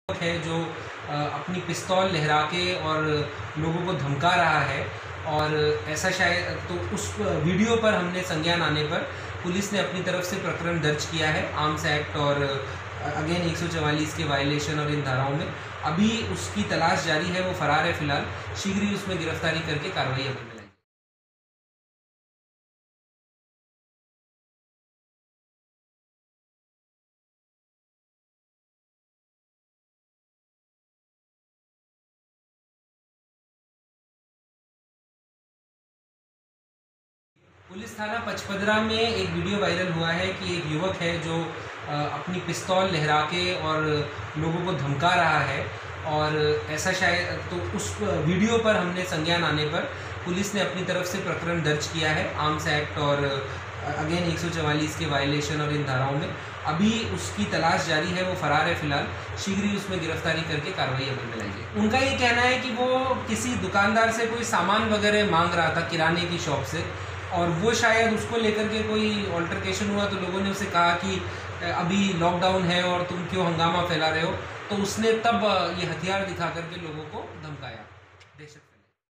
है जो अपनी पिस्तौल लहरा के और लोगों को धमका रहा है। और ऐसा शायद तो उस वीडियो पर हमने संज्ञान आने पर पुलिस ने अपनी तरफ से प्रकरण दर्ज किया है आर्म्स एक्ट और अगेन 144 के वायलेशन और इन धाराओं में। अभी उसकी तलाश जारी है, वो फरार है फिलहाल। शीघ्र ही उसमें गिरफ्तारी करके कार्रवाई अमल में लाएगी। पुलिस थाना पचपदरा में एक वीडियो वायरल हुआ है कि एक युवक है जो अपनी पिस्तौल लहरा के और लोगों को धमका रहा है। और ऐसा शायद तो उस वीडियो पर हमने संज्ञान आने पर पुलिस ने अपनी तरफ से प्रकरण दर्ज किया है आर्म्स एक्ट और अगेन 144 के वायलेशन और इन धाराओं में। अभी उसकी तलाश जारी है, वो फरार है फिलहाल। शीघ्र ही उसमें गिरफ्तारी करके कार्रवाई अमल में लाएगी। उनका ये कहना है कि वो किसी दुकानदार से कोई सामान वगैरह मांग रहा था किराने की शॉप से, और वो शायद उसको लेकर के कोई ऑल्टरकेशन हुआ तो लोगों ने उसे कहा कि अभी लॉकडाउन है और तुम क्यों हंगामा फैला रहे हो। तो उसने तब ये हथियार दिखा करके लोगों को धमकाया। दहशत